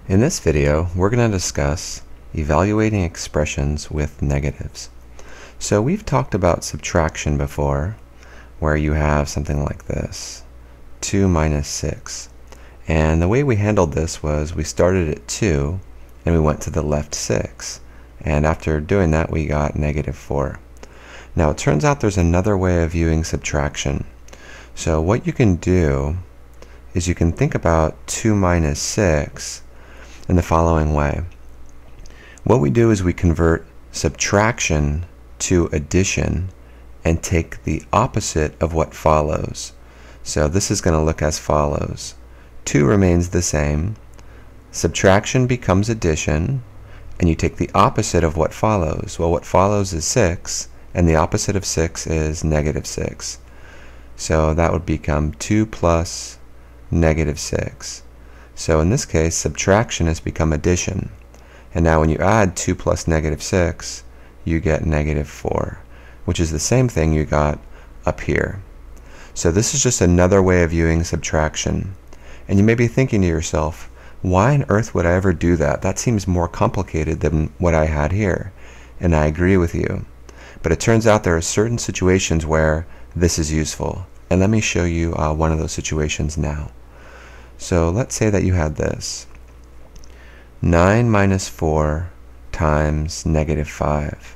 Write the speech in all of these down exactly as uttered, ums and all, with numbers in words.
In this video, we're going to discuss evaluating expressions with negatives. So we've talked about subtraction before, where you have something like this, two minus six. And the way we handled this was we started at two and we went to the left six. And after doing that, we got negative four. Now it turns out there's another way of viewing subtraction. So what you can do is you can think about two minus six in the following way. What we do is we convert subtraction to addition and take the opposite of what follows. So this is going to look as follows. two remains the same, subtraction becomes addition, and you take the opposite of what follows. Well, what follows is six, and the opposite of six is negative six. So that would become two plus negative six. So in this case, subtraction has become addition. And now when you add two plus negative six, you get negative four, which is the same thing you got up here. So this is just another way of viewing subtraction. And you may be thinking to yourself, why on earth would I ever do that? That seems more complicated than what I had here. And I agree with you. But it turns out there are certain situations where this is useful. And let me show you uh, one of those situations now. So let's say that you had this. nine minus four times negative five.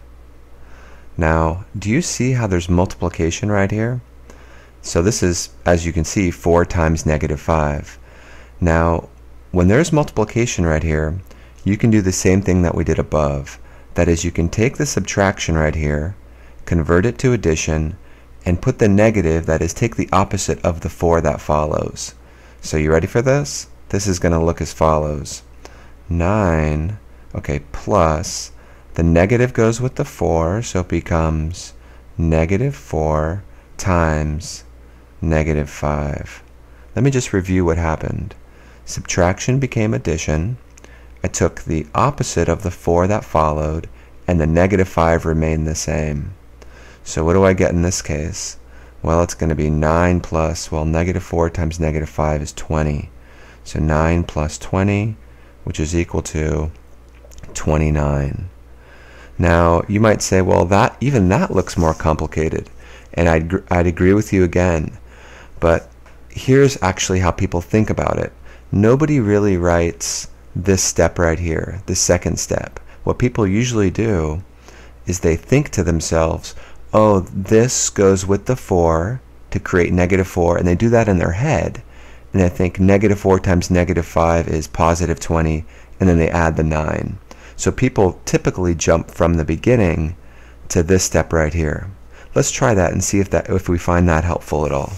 Now, do you see how there's multiplication right here? So this is, as you can see, four times negative five. Now, when there's multiplication right here, you can do the same thing that we did above. That is, you can take the subtraction right here, convert it to addition, and put the negative, that is, take the opposite of the four that follows. So you ready for this? This is going to look as follows. nine, okay, plus, the negative goes with the four, so it becomes negative four times negative five. Let me just review what happened. Subtraction became addition. I took the opposite of the four that followed, and the negative five remained the same. So what do I get in this case? Well, it's going to be nine plus, well, negative four times negative five is twenty. So nine plus twenty, which is equal to twenty-nine. Now, you might say, well, that even that looks more complicated. And I'd, I'd agree with you again. But here's actually how people think about it. Nobody really writes this step right here, this second step. What people usually do is they think to themselves, oh, this goes with the four to create negative four, and they do that in their head. And they think negative four times negative five is positive twenty, and then they add the nine. So people typically jump from the beginning to this step right here. Let's try that and see if that if we find that helpful at all.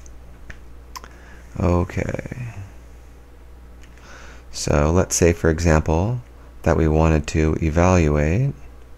Okay. So let's say, for example, that we wanted to evaluate.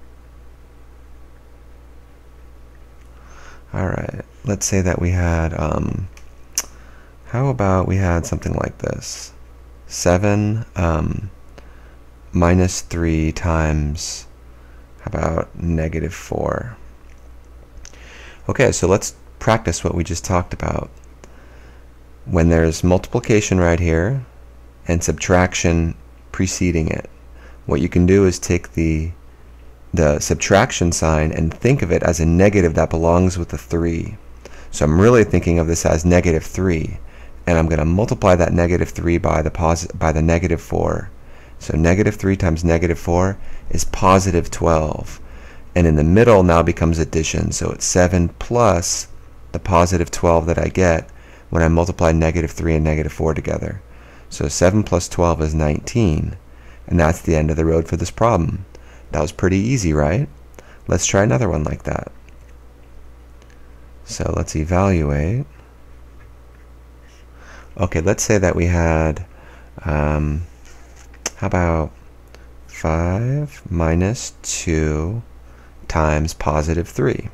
Alright, let's say that we had, um, how about we had something like this. seven um, minus three times, how about negative four? Okay, so let's practice what we just talked about. When there's multiplication right here and subtraction preceding it, what you can do is take the the subtraction sign and think of it as a negative that belongs with the three. So I'm really thinking of this as negative three, and I'm going to multiply that negative three by the posi by the negative four. So negative three times negative four is positive twelve, and in the middle now becomes addition. So it's seven plus the positive twelve that I get when I multiply negative three and negative four together. So seven plus twelve is nineteen, and that's the end of the road for this problem. That was pretty easy, right? Let's try another one like that. So let's evaluate. Okay, let's say that we had, um, how about five minus two times positive three.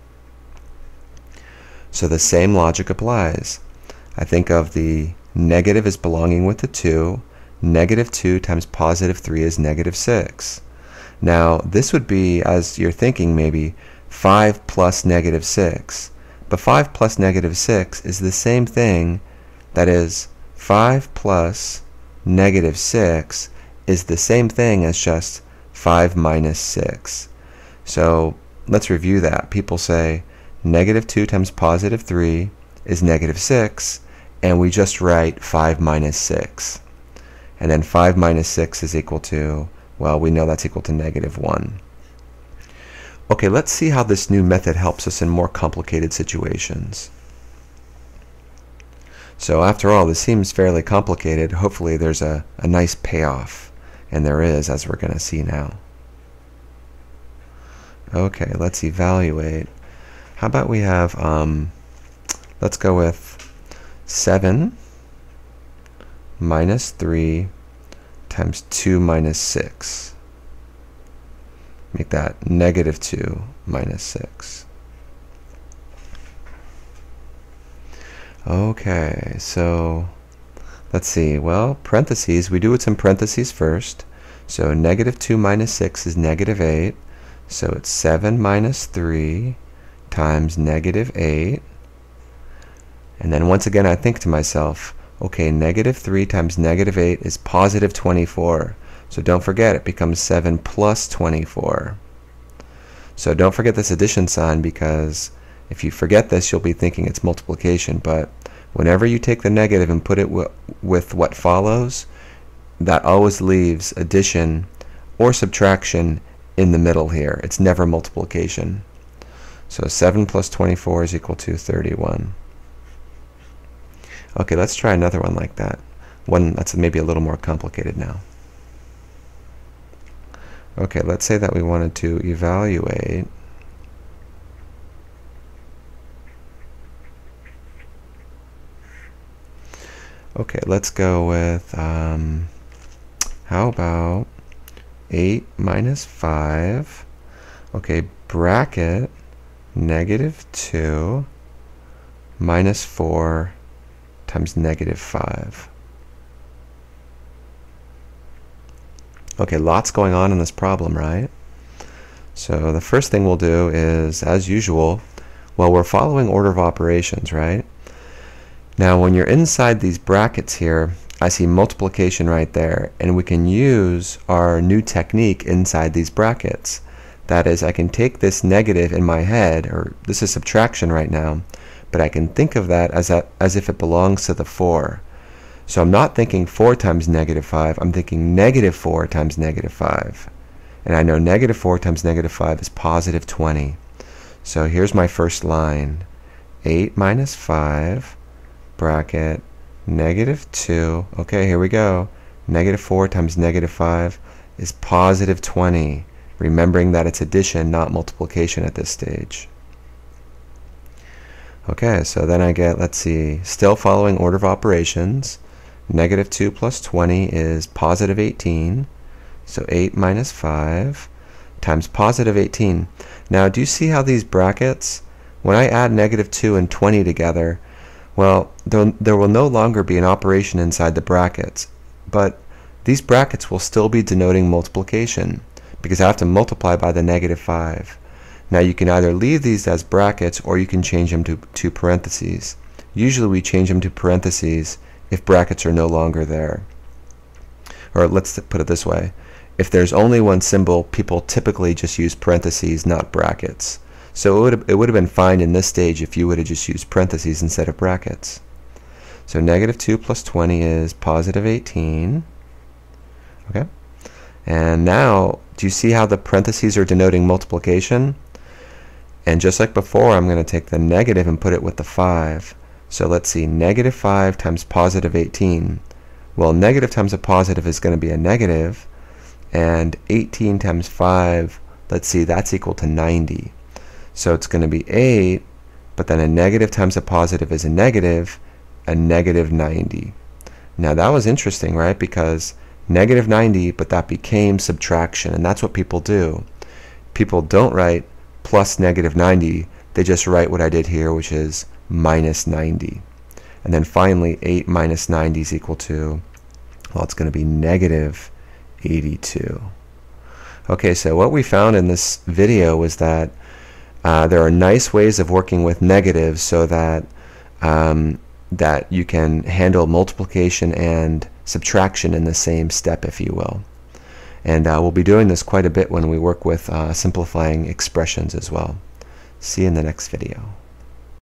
So the same logic applies. I think of the negative as belonging with the two. Negative two times positive three is negative six. Now, this would be, as you're thinking, maybe five plus negative six. But five plus negative six is the same thing. That is, five plus negative six is the same thing as just five minus six. So let's review that. People say negative two times positive three is negative six, and we just write five minus six. And then five minus six is equal to, well, we know that's equal to negative one. Okay, let's see how this new method helps us in more complicated situations. So after all, this seems fairly complicated. Hopefully there's a, a nice payoff, and there is, as we're going to see now. Okay, let's evaluate. How about we have, um, let's go with seven minus three times two minus six. Make that negative two minus six. Okay, so let's see. Well, parentheses, we do what's in parentheses first. So negative two minus six is negative eight. So it's seven minus three times negative eight. And then once again I think to myself, okay, negative three times negative eight is positive twenty-four. So don't forget, it becomes seven plus twenty-four. So don't forget this addition sign, because if you forget this, you'll be thinking it's multiplication. But whenever you take the negative and put it w with what follows, that always leaves addition or subtraction in the middle here. It's never multiplication. So seven plus twenty-four is equal to thirty-one. Okay, let's try another one like that. One that's maybe a little more complicated now. Okay, let's say that we wanted to evaluate Okay, let's go with, um, how about eight minus five, okay, bracket negative two minus four times negative five. Okay, lots going on in this problem, right? So the first thing we'll do is, as usual, well, we're following order of operations, right? Now when you're inside these brackets here, I see multiplication right there, and we can use our new technique inside these brackets. That is, I can take this negative in my head, or this is subtraction right now, but I can think of that as, a, as if it belongs to the four. So I'm not thinking four times negative five, I'm thinking negative four times negative five. And I know negative four times negative five is positive twenty. So here's my first line. eight minus five, bracket, negative two. Okay, here we go. Negative four times negative five is positive twenty. Remembering that it's addition, not multiplication at this stage. Okay, so then I get, let's see, still following order of operations. Negative two plus twenty is positive eighteen. So eight minus five times positive eighteen. Now, do you see how these brackets, when I add negative two and twenty together, well, there, there will no longer be an operation inside the brackets, but these brackets will still be denoting multiplication because I have to multiply by the negative five. Now you can either leave these as brackets or you can change them to, to parentheses. Usually we change them to parentheses if brackets are no longer there. Or let's put it this way. If there's only one symbol, people typically just use parentheses, not brackets. So it would have, it would have been fine in this stage if you would have just used parentheses instead of brackets. So negative two plus twenty is positive eighteen. Okay. And now, do you see how the parentheses are denoting multiplication? And just like before, I'm going to take the negative and put it with the five. So let's see, negative five times positive eighteen. Well, negative times a positive is going to be a negative, and eighteen times five, let's see, that's equal to ninety. So it's going to be eight, but then a negative times a positive is a negative, a negative ninety. Now that was interesting, right? Because negative ninety, but that became subtraction, and that's what people do. People don't write plus negative ninety, they just write what I did here, which is minus ninety. And then finally, eight minus ninety is equal to, well, it's going to be negative eighty-two. Okay, so what we found in this video was that uh, there are nice ways of working with negatives so that um, that you can handle multiplication and subtraction in the same step, if you will. And uh, we'll be doing this quite a bit when we work with uh, simplifying expressions as well. See you in the next video.